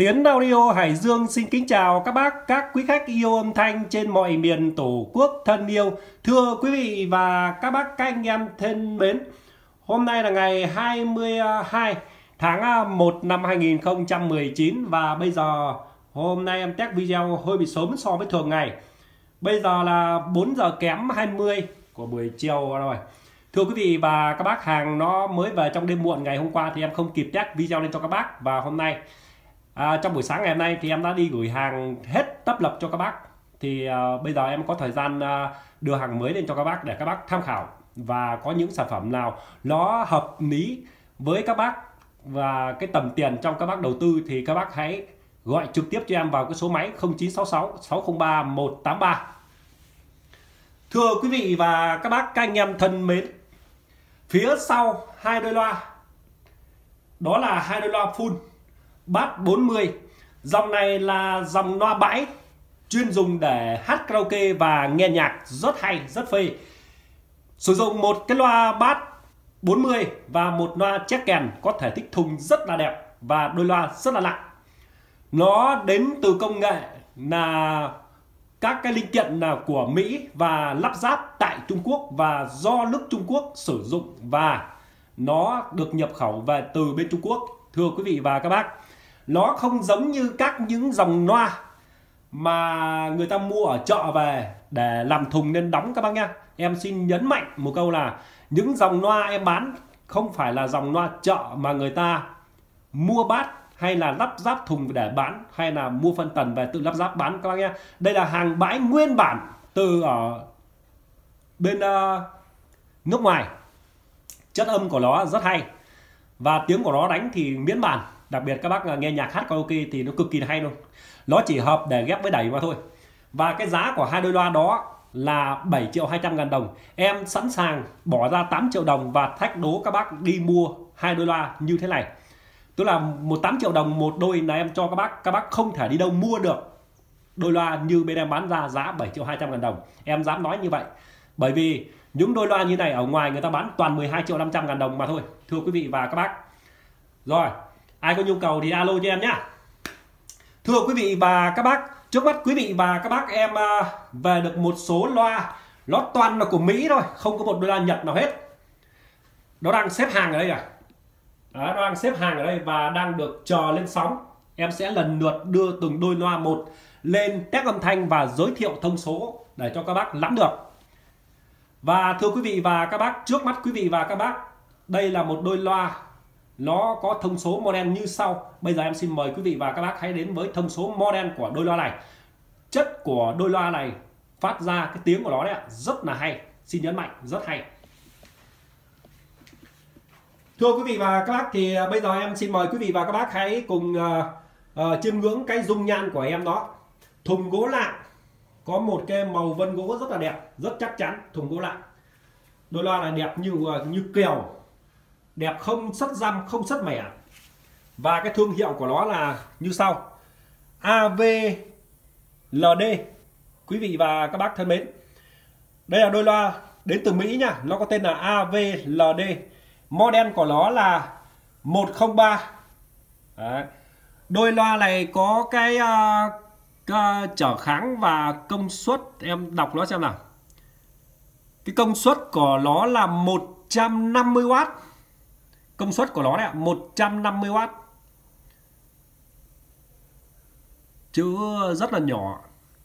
Tiến Audio Hải Dương xin kính chào các bác, các quý khách yêu âm thanh trên mọi miền Tổ quốc thân yêu. Thưa quý vị và các bác, các anh em thân mến, hôm nay là ngày 22 tháng 1 năm 2019 và bây giờ hôm nay em test video hơi bị sớm so với thường ngày. Bây giờ là 4 giờ kém 20 của buổi chiều rồi. Thưa quý vị và các bác, hàng nó mới về trong đêm muộn ngày hôm qua thì em không kịp test video lên cho các bác. Và hôm nay trong buổi sáng ngày hôm nay thì em đã đi gửi hàng hết tấp lập cho các bác. Thì bây giờ em có thời gian đưa hàng mới lên cho các bác để các bác tham khảo. Và có những sản phẩm nào nó hợp lý với các bác và cái tầm tiền trong các bác đầu tư thì các bác hãy gọi trực tiếp cho em vào cái số máy 0966 603 183. Thưa quý vị và các bác, các anh em thân mến, phía sau hai đôi loa đó là hai đôi loa full bass 40. Dòng này là dòng loa bãi chuyên dùng để hát karaoke và nghe nhạc, rất hay, rất phê. Sử dụng một cái loa bass 40 và một loa check kèn có thể tích thùng rất là đẹp và đôi loa rất là nặng. Nó đến từ công nghệ là các cái linh kiện là của Mỹ và lắp ráp tại Trung Quốc và do nước Trung Quốc sử dụng và nó được nhập khẩu về từ bên Trung Quốc. Thưa quý vị và các bác, nó không giống như những dòng loa mà người ta mua ở chợ về để làm thùng nên đóng các bác nhá. Em xin nhấn mạnh một câu là những dòng loa em bán không phải là dòng loa chợ mà người ta mua bát hay là lắp ráp thùng để bán hay là mua phân tần về tự lắp ráp bán các bác nhé. Đây là hàng bãi nguyên bản từ ở bên nước ngoài. Chất âm của nó rất hay và tiếng của nó đánh thì miễn bàn. Đặc biệt các bác nghe nhạc hát karaoke thì nó cực kỳ hay luôn. Nó chỉ hợp để ghép với đẩy mà thôi. Và cái giá của hai đôi loa đó là 7.200.000 đồng. Em sẵn sàng bỏ ra 8 triệu đồng và thách đố các bác đi mua hai đôi loa như thế này. Tức là 8 triệu đồng một đôi là em cho các bác không thể đi đâu mua được đôi loa như bên em bán ra giá 7.200.000 đồng. Em dám nói như vậy. Bởi vì những đôi loa như này ở ngoài người ta bán toàn 12.500.000 đồng mà thôi. Thưa quý vị và các bác. Rồi, ai có nhu cầu thì alo cho em nhé. Thưa quý vị và các bác, trước mắt quý vị và các bác em về được một số loa. Nó toàn là của Mỹ thôi, không có một đôi loa Nhật nào hết. Nó đang xếp hàng ở đây à. Đó, nó đang xếp hàng ở đây và đang được chờ lên sóng. Em sẽ lần lượt đưa từng đôi loa một lên test âm thanh và giới thiệu thông số để cho các bác nắm được. Và thưa quý vị và các bác, trước mắt quý vị và các bác, đây là một đôi loa. Nó có thông số model như sau. Bây giờ em xin mời quý vị và các bác hãy đến với thông số model của đôi loa này. Chất của đôi loa này phát ra cái tiếng của nó đấy ạ, rất là hay. Xin nhấn mạnh, rất hay. Thưa quý vị và các bác, thì bây giờ em xin mời quý vị và các bác hãy cùng chiêm ngưỡng cái dung nhan của em đó. Thùng gỗ lạng có một cái màu vân gỗ rất là đẹp, rất chắc chắn. Thùng gỗ lạng. Đôi loa này đẹp như kèo, đẹp không sất răm, không sất mẻ. Và cái thương hiệu của nó là như sau: AVLD. Quý vị và các bác thân mến, đây là đôi loa đến từ Mỹ nha. Nó có tên là AVLD. Model của nó là 103. Đấy. Đôi loa này có cái trở kháng và công suất. Em đọc nó xem nào. Cái công suất của nó là 150W. Công suất của nó đấy ạ, 150W. Chứ rất là nhỏ.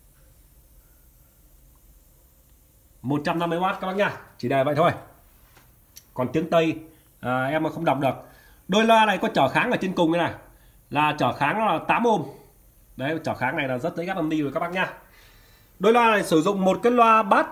150W các bác nha. Chỉ để vậy thôi. Còn tiếng Tây em mà không đọc được. Đôi loa này có trở kháng ở trên cùng đây này. Là trở kháng nó là 8 ohm. Đấy, trở kháng này là rất dễ ghép âm đi rồi các bác nha. Đôi loa này sử dụng một cái loa bass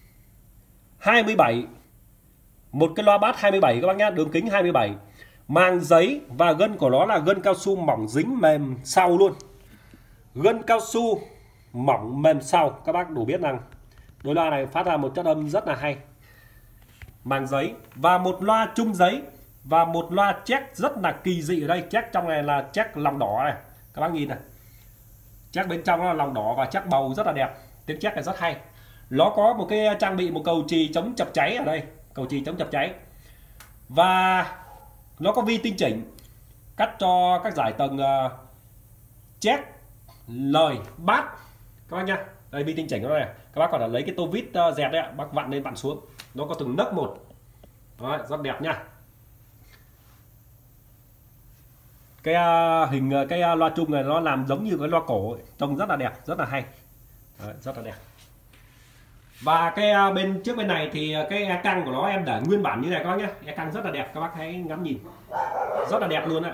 27. Một cái loa bass 27 các bác nhá, đường kính 27. Màng giấy và gân của nó là gân cao su mỏng dính mềm sau luôn. Gân cao su mỏng mềm sau. Các bác đủ biết rằng đôi loa này phát ra một chất âm rất là hay. Màng giấy và một loa chung giấy và một loa check rất là kỳ dị ở đây. Check trong này là check lòng đỏ này. Các bác nhìn này. Check bên trong nó là lòng đỏ và check bầu rất là đẹp. Tiếng check này rất hay. Nó có một cái trang bị một cầu chì chống chập cháy ở đây. Cầu chì chống chập cháy. Và nó có vi tinh chỉnh. Cắt cho các giải tầng check lời bát các bác nhá. Đây vi tinh chỉnh nó này, các bác còn là lấy cái tô vít dẹt đấy ạ, bác vặn lên vặn xuống, nó có từng nấc một. Đấy, rất đẹp nhá. Cái hình cái loa chung này nó làm giống như cái loa cổ ấy. Trông rất là đẹp, rất là hay. Đấy, rất là đẹp. Và cái bên trước bên này thì cái e căng của nó em để nguyên bản như này các bác nhé. E căng rất là đẹp, các bác hãy ngắm nhìn, rất là đẹp luôn ạ.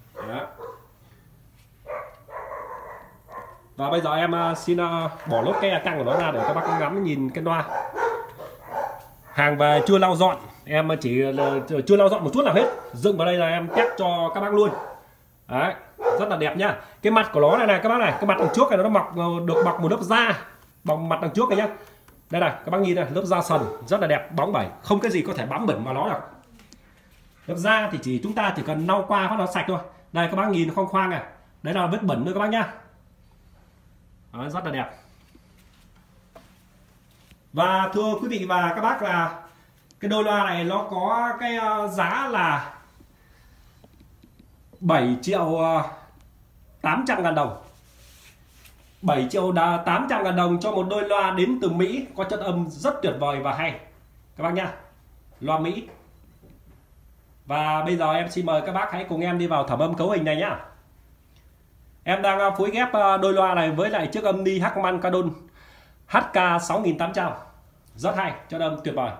Và bây giờ em xin bỏ lốt cái e căng của nó ra để các bác ngắm nhìn cái loa. Hàng về chưa lau dọn, em chỉ chưa lau dọn một chút nào hết, dựng vào đây là em test cho các bác luôn. Đấy, rất là đẹp nhá. Cái mặt của nó này các bác này, cái mặt đằng trước này nó mọc được bọc một lớp da, bọc mặt đằng trước này nhá. Đây này, các bác nhìn này, lớp da sần rất là đẹp, bóng bẩy, không cái gì có thể bám bẩn vào nó được. Lớp da thì chúng ta chỉ cần lau qua phát nó sạch thôi. Đây các bác nhìn khoang khoang này, đấy là vết bẩn nữa các bác nhá. Đó, rất là đẹp. Và thưa quý vị và các bác là cái đôi loa này nó có cái giá là 7.800.000 đồng. 7.800.000 đồng cho một đôi loa đến từ Mỹ, có chất âm rất tuyệt vời và hay các bác nhá. Loa Mỹ. Và bây giờ em xin mời các bác hãy cùng em đi vào thẩm âm cấu hình này nhá. Em đang phối ghép đôi loa này với lại chiếc âm ni Harman Kardon HK6800, rất hay, chất âm tuyệt vời.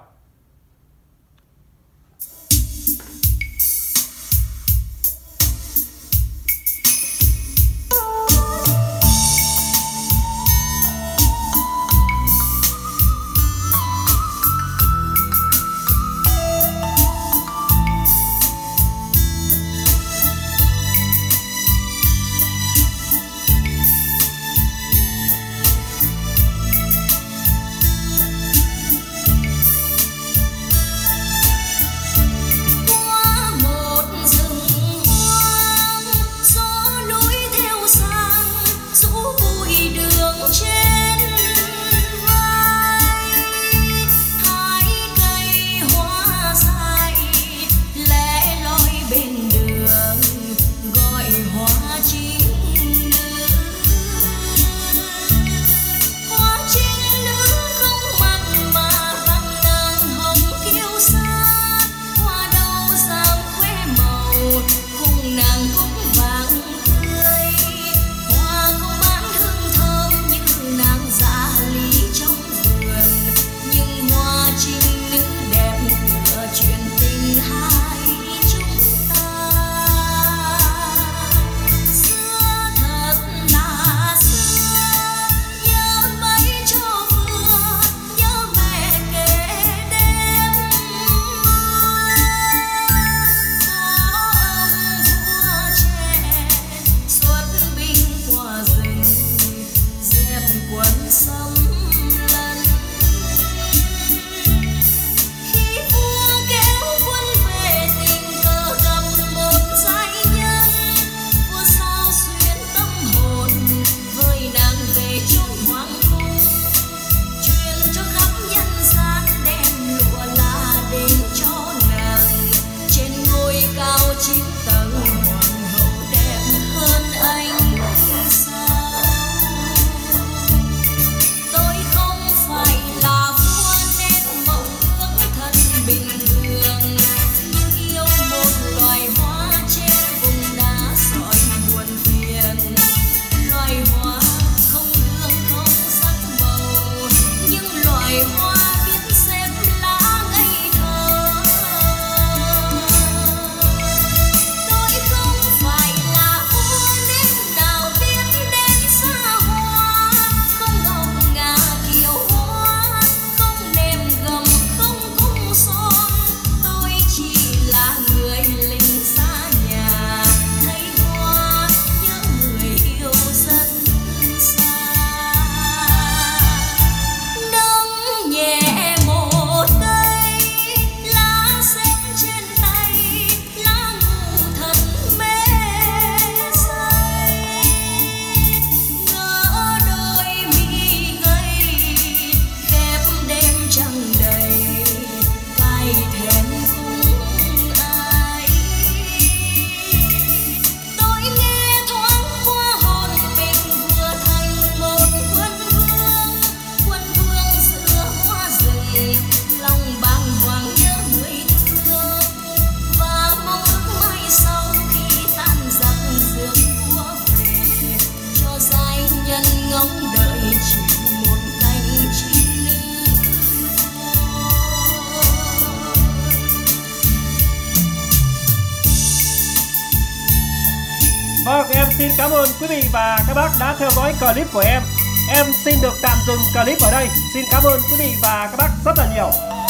Vâng, em xin cảm ơn quý vị và các bác đã theo dõi clip của em. Em xin được tạm dừng clip ở đây. Xin cảm ơn quý vị và các bác rất là nhiều.